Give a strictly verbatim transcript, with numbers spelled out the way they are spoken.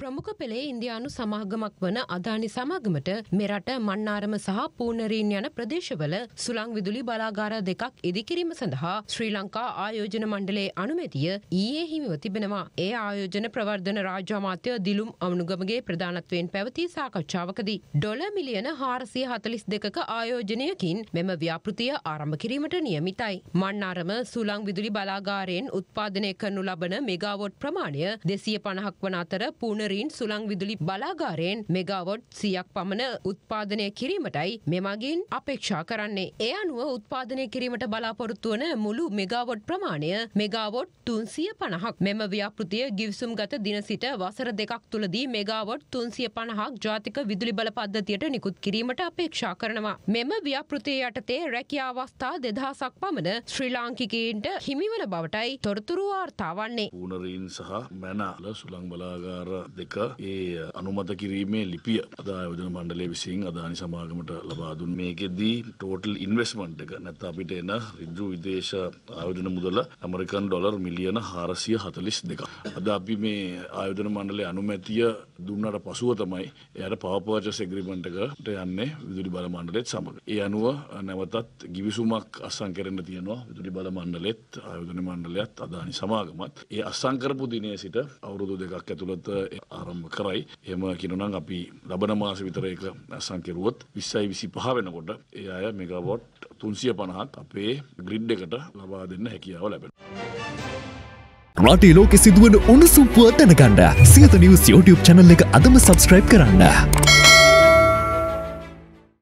ප්‍රමුඛ පෙළේ ඉන්දියානු සමාගමක් වන අදානි සමාගමට මෙරට මන්නාරම සහ පූර්ණරීන් යන ප්‍රදේශවල සුළං විදුලි බලාගාර දෙකක් ඉදිකිරීම සඳහා ශ්‍රී ලංකා ආයෝජන මණ්ඩලයේ අනුමැතිය ඊයේ හිමිව තිබෙනවා. ඒ ආයෝජන ප්‍රවර්ධන රාජ්‍ය අමාත්‍ය දිලුම් අමනුගමගේ ප්‍රධානත්වයෙන් පැවති සාකච්ඡාවකදී ඩොලර් මිලියන හාරසිය හතළිස් දෙකක ආයෝජනයකින් මෙම ව්‍යාපෘතිය ආරම්භ කිරීමට නියමිතයි. මන්නාරම සුළං විදුලි බලාගාරයෙන් උත්පාදනය කරනු ලබන මෙගාවොට් ප්‍රමාණය දෙසිය පනහක් වන අතර පූර්ණ සුළං විදුලි බලාගාරයෙන් මෙගාවොට් සියයක් පමණ උත්පාදනය කිරීමටයි මෙමගින් අපේක්ෂා කරන්නේ. ඒ අනුව උත්පාදනය කිරීමට බලාපොරොත්තු වන මුළු මෙගාවොට් ප්‍රමාණය මෙගාවොට් තුන්සිය පනහක්. මෙම ව්‍යාපෘතිය ගිවිසුම්ගත දින සිට වසර දෙකක් තුළදී මෙගාවොට් තුන්සිය පනහක් ජාතික විදුලි බල පද්ධතියට නිකුත් කිරීමට අපේක්ෂා කරනවා. මෙම ව්‍යාපෘතිය යටතේ රැකියා අවස්ථා දෙදහසක් පමණ ශ්‍රී ලාංකිකයින්ට හිමිවන බවටයි තොරතුරු වාර්තා වන්නේ. පූර්ණරීන් සහ මැනාල සුළං බලාගාර දෙක ඒ අනුමත කිරීමේ ලිපිය අද ආයෝජන මණ්ඩලය විසින් අදානි සමාගමට ලබා දුන්. මේකෙදී ටෝටල් ඉන්වෙස්ට්මන්ට් එක නැත්නම් අපිට එන ඍජු විදේශ ආයෝජන මුදල ඇමරිකන් ඩොලර් මිලියන හාරසිය හතළිස් දෙකක්. අද අපි මේ ආයෝජන මණ්ඩලයේ අනුමැතිය දුන්නාට පසුව තමයි එයාට පවර් පර්චේස් එග්‍රීමන්ට් එකට යන්නේ විදුලි බල මණ්ඩලයත් සමග. ඒ අනුව නැවතත් ගිවිසුමක් අත්සන් කරන්න තියෙනවා විදුලි බල මණ්ඩලෙත් ආයෝජන මණ්ඩලයත් අදානි සමාගමත්. ඒ අත්සන් කරපු දිනේ සිට අවුරුදු දෙකක් ඇතුළත ආරම්භ කරයි. එහෙම කියනනම් අපි ලබන මාස විතර ඒක අත්සන් කෙරුවොත් විස්සයි විසිපහ වෙනකොට ඒ අය මෙගාවොට් තුන්සිය පනහක් අපේ ග්‍රිඩ් එකට ලබා දෙන්න හැකියාව ලැබෙනවා. රටේ ලෝකෙ සිදුවන උණුසුම් පුවත් දැනගන්න සියත නිවුස් YouTube channel එක අදම subscribe කරන්න.